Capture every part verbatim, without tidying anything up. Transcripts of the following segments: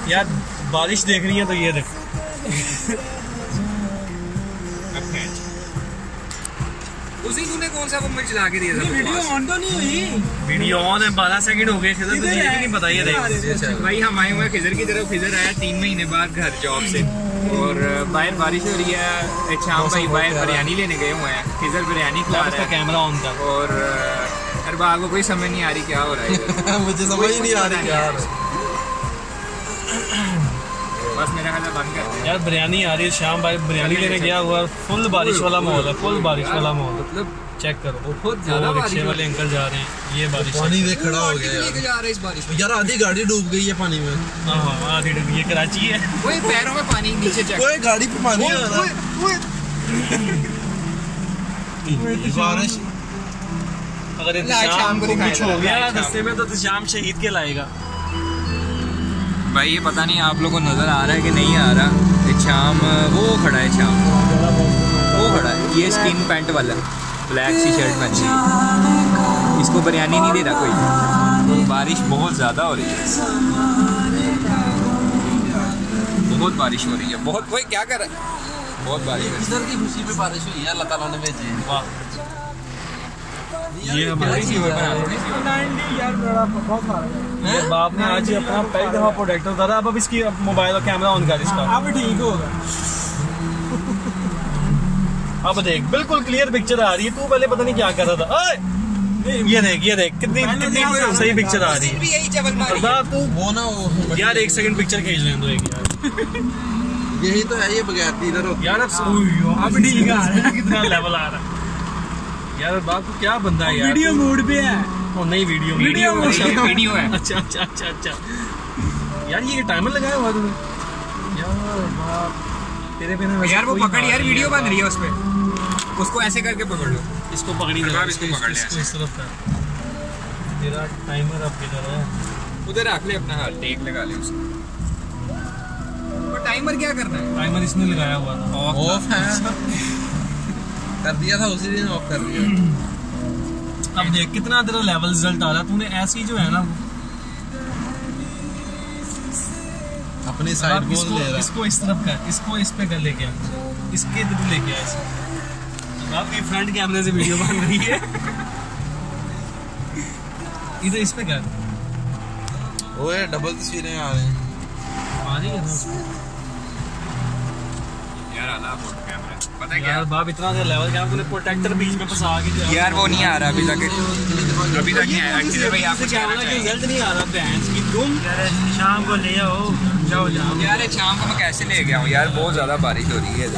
यार बारिश देख रही है तो ये देख। उसी तूने कौन सा मोबाइल चला के दिया था? वीडियो ऑन तो नहीं हुई। वीडियो ऑन है, बारह सेकंड हो गए। खिजर तुझे ये भी नहीं पता। ये देख भाई हम आए हुए खिजर की तरफ। खिजर आया तीन महीने बाद घर जॉब से, और बाहर बारिश हो रही है। शाम भाई बाहर बिरयानी लेने गए हुए हैं। खिजर बिरयानी खिला रहा है। कैमरा ऑन था और अरबाब को कोई समझ नहीं आ रही क्या हो रहा है। मुझे समझ ही नहीं आ रही क्या। बस मेरा ख्याल बंद कर दे यार। बिरयानी आ रही है। शाम भाई बिरयानी लेने गया हुआ। फुल बारिश वाला माहौल है। फुल बारिश वाला माहौल। मतलब चेक करो, बहुत ज्यादा रिक्शे वाले अंकल जा रहे हैं। ये बारिश पानी में खड़ा हो गया लेके जा रहा है इस बारिश में। यार। आधी गाड़ी डूब गई है पानी में। हाँ हाँ आधी डूबी। ये कराची है। वही पैरों में पानी नीचे चेक। ओए गाड़ी पे पानी आ रहा है। बारिश अगर शाम को कुछ हो गया शाम। रास्ते में तो शाम शहीद के लाएगा। भाई ये पता नहीं आप लोगों को नजर आ रहा है कि नहीं आ रहा। शाम वो खड़ा है। शाम वो खड़ा है। ये स्किन पैंट वाला ब्लैक सी शर्ट पहनी है। इसको बिरयानी नहीं दे रहा कोई। बारिश बहुत ज़्यादा हो रही है। बहुत बारिश हो रही है। बहुत। कोई क्या कर रहा है? बहुत बारिश है। इधर की खुशी में बारिश हुई है। अल्लाह ताला ने भेजी है। वाह। ये हमारी ये बाप ने आज ही अपना पहली दफा प्रोटेक्टर उतारा। अब अब इसकी मोबाइल और कैमरा ऑन कर इसका। अब ठीक होगा। अब देख बिल्कुल क्लियर पिक्चर आ रही है। तू पहले पता नहीं क्या कर रहा था। ओए ये देख ये देख कितनी कितनी सही पिक्चर आ रही है। यही चवल मारी है। तू वो ना वो यार एक सेकंड पिक्चर खींच लें तो एक यार। यही तो है। ये बगैर इधर होती यार अब ठीक आ रहा है। कितना लेवल आ रहा है यार। बाप तू क्या बंदा है यार। वीडियो मोड पे है। ओ नहीं वीडियो वीडियो वीडियो है। अच्छा अच्छा अच्छा अच्छा यार। ये टाइमर लगाया हुआ तूने यार। बाप तेरे बिना यार वो पकड़ यार। वीडियो बन रही है उस पे। उसको ऐसे करके पकड़ लो। इसको पकड़ी इसको जरा, इसको पकड़ ले इसको इस तरफ कर। तेरा टाइमर अब किधर है? उधर रख ले अपना हाथ। टेक लगा ले उसको। वो टाइमर क्या करना है? टाइमर इसने लगाया हुआ था। ऑफ है। कर दिया था उसी दिन। ऑफ कर दिया। अब देख कितना तेरा लेवल रिजल्ट आ रहा है। तूने ऐसी जो है ना अपनी साइड गोल इसको, ले रहा है। इसको इस तरफ कर। इसको इस पे कर लेके आ। इसके इधर लेके आ। इसको आपकी फ्रंट कैमरे से वीडियो बन रही है। इधर इस पे कर। ओए डबल तस्वीरें आ रही हैं। आ रही है ना उसको। यार आला बोर्ड कैमरा पता है क्या यार बाप इतना सा लेवल क्या। तूने प्रोटेक्टर बीच में फंसा के यार वो नहीं आ रहा अभी तक। अभी तक नहीं आया। एक्चुअली भाई आपको कैमरा का रिजल्ट नहीं आ रहा। भैंस की तुम शाम को ले आओ। जाओ जाओ यार शाम को मैं कैसे ले गया हूँ यार। बहुत ज्यादा बारिश हो रही है।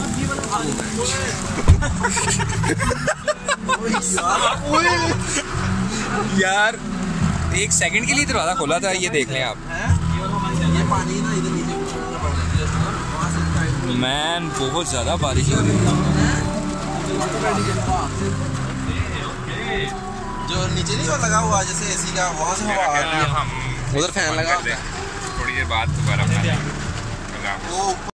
यार एक सेकंड के लिए दरवाजा खोला था। ये देख लें आप। ये पानी ना इधर नीचे मैन बहुत ज्यादा बारिश हो रही है। जो नीचे नहीं वो लगा हुआ जैसे एसी का, वहाँ से हवा आ रही है। हम उधर फैन लगा थोड़ी देर बाद दोबारा